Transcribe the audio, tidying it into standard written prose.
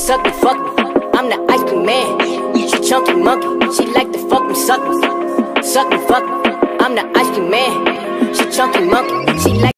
suck me, fuck me. I'm the ice cream man. She chunky monkey. She like to fuck me, suck me. Suck me, fuck me. I'm the ice cream man. She chunky monkey. She like